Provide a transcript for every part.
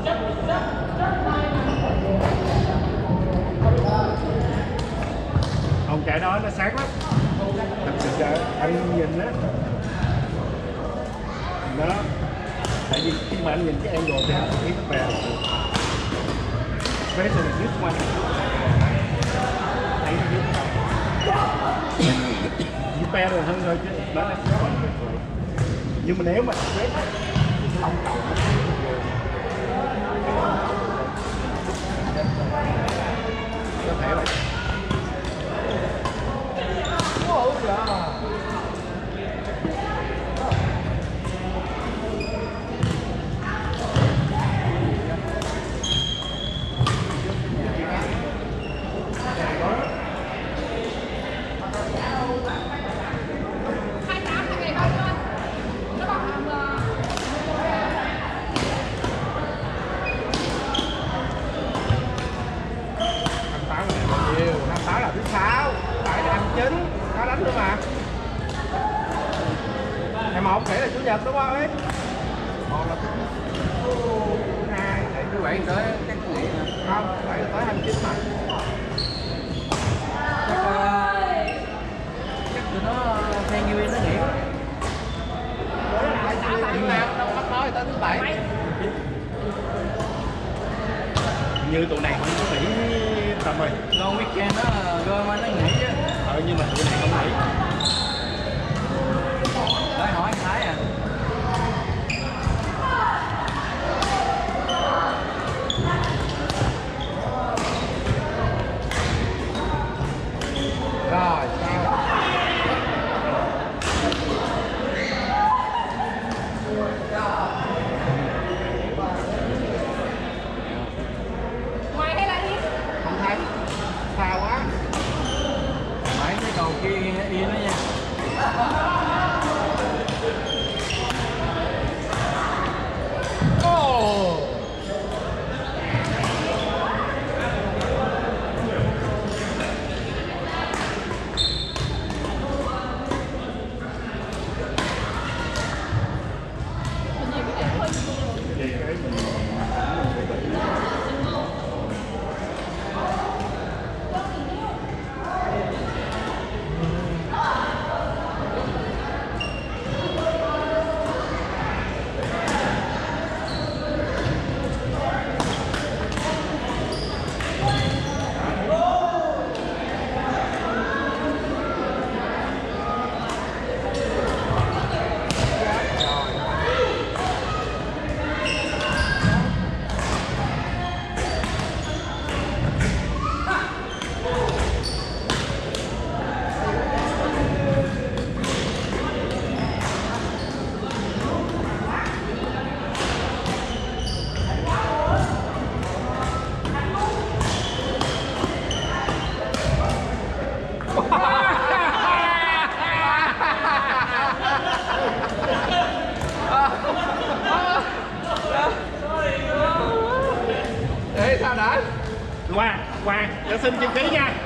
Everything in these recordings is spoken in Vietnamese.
Ông chạy đó nó sáng lắm, thật sự là anh nhìn đó, tại vì khi mà anh nhìn cái angle thì anh thấy nó bèo, vế từ dưới quanh thấy nó dưới pe rồi hơn thôi chứ đó là nhưng mà nếu mà vế không cầu có thể là một sẽ là chủ nhật đúng không ấy? Một là thứ hai, để thứ bảy tới chắc nghỉ không? Bảy là tới 29 mà. Chắc tụi nó theo như nó nghỉ. Nhưng nào đâu bắt nói tới thứ bảy. Như tụi này không có nghỉ tầm rồi. Long weekend đó gom nó nghỉ chứ. Nhưng mà tụi này không nghỉ. Để hỏi anh Thái à. Rồi, ngoài hay là đi? không thấy. Xa quá. Mấy cái cầu kia yên đó nha. Ê, sao đã? Hoàng, cho xin chữ ký nha.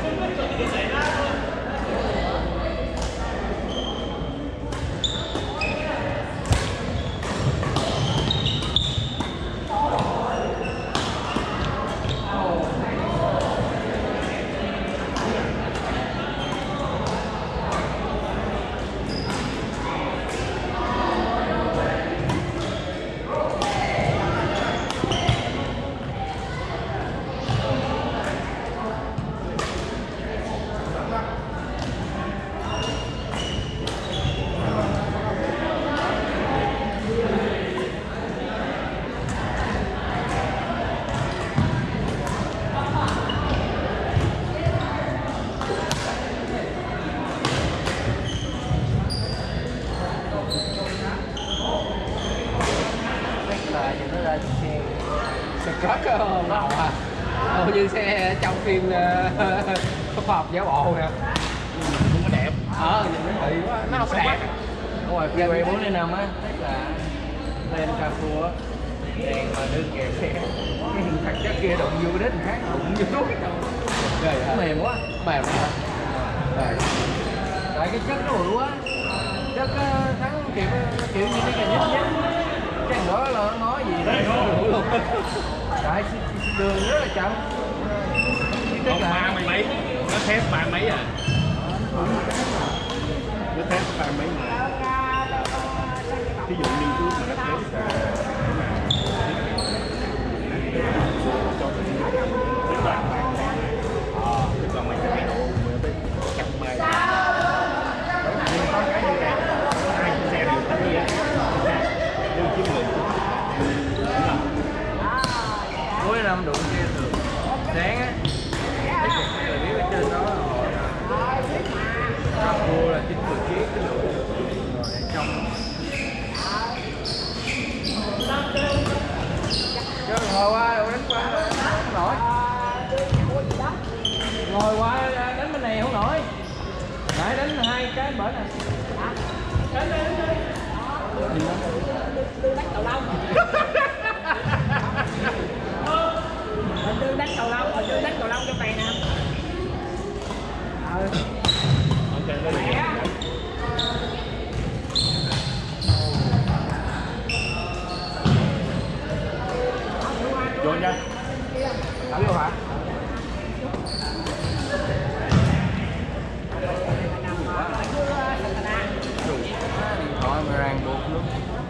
Rất màu à. Hầu như xe trong phim khoa học giả bộ nè. Cũng có đẹp. Nhìn nó bị quá, nó không đẹp. Đúng rồi, freeway 405 á, tức là lên Carrefour đèn mà đứng kèm xe. Thằng chất kia đụng vô đến khác, đụng vô suốt đâu. Nó mềm quá, mềm quá. Rồi. Tại cái chất nó bự quá. Chất thắng kiểu như cái nhít nhít. Cái đó là nó nói gì đó. Đấy, đường rất là chậm. Còn ba mấy nó thép ba mấy à, nó thép ba mấy mà ví dụ như chú mà nó thép cho cái đoàn tức là mấy cái độ trăm mai nhưng có cái như này hai chiếc xe đều tách đi đưa chiếc người Cuối năm đụng kia thường sáng á, cái cục người biết ở trên đó họ mua là 90 kg cái lượng rồi ở trong cho ngồi qua rồi đánh qua không nổi, ngồi qua đánh bên này không nổi, nãy đánh hai cái bển này đánh đi đánh cầu lông. Hồi xưa đánh cầu lông, hồi xưa đánh cầu lông trong này nè. vô nha. Thẳng vô hả? Điện thoại mà ràng buộc luôn.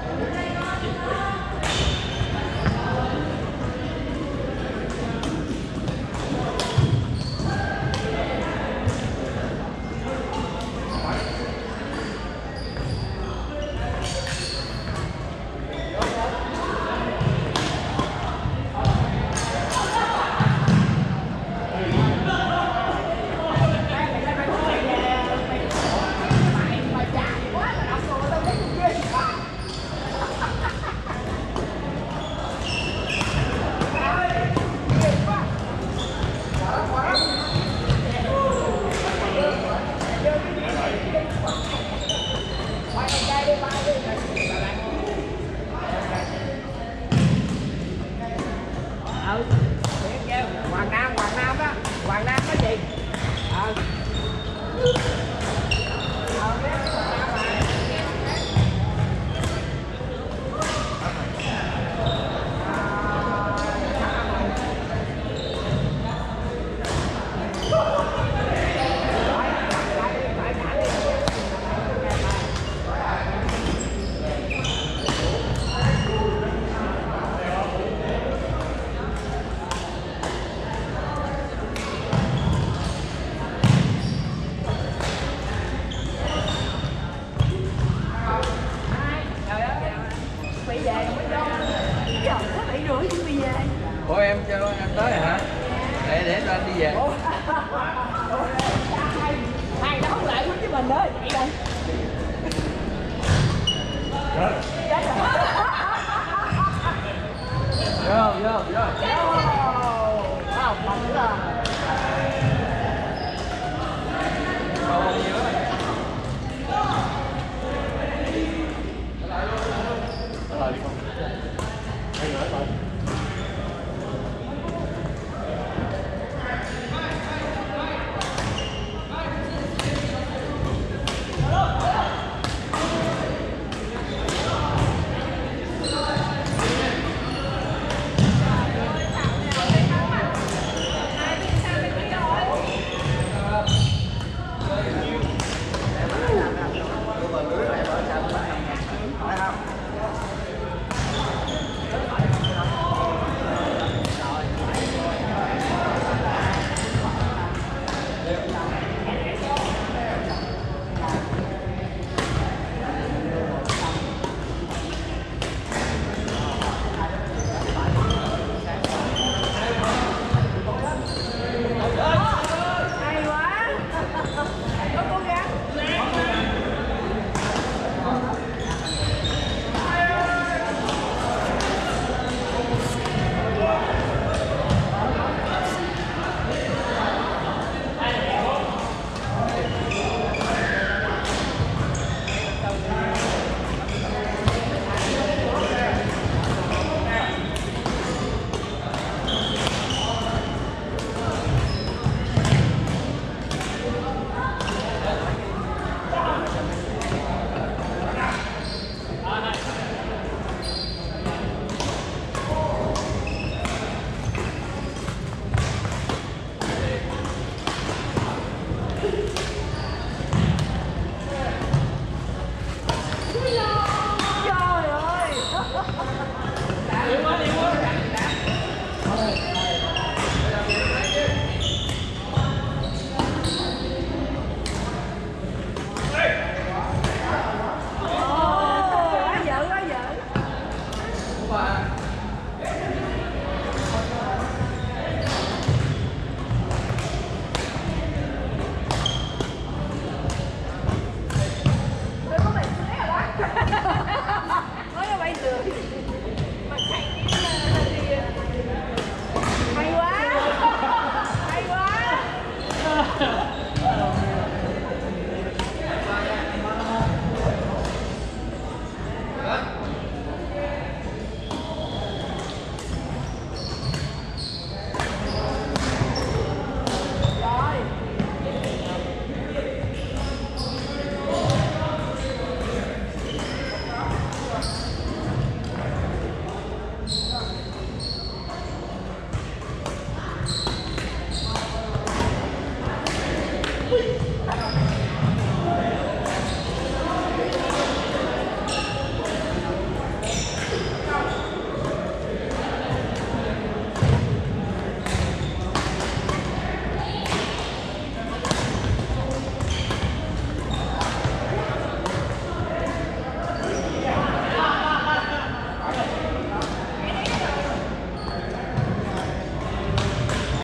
Hoàng Nam có gì? Ủa em cho em tới rồi hả? Để cho anh đi về. Hai đấu lại với mình đó, chạy đây. Vô, vô, vô.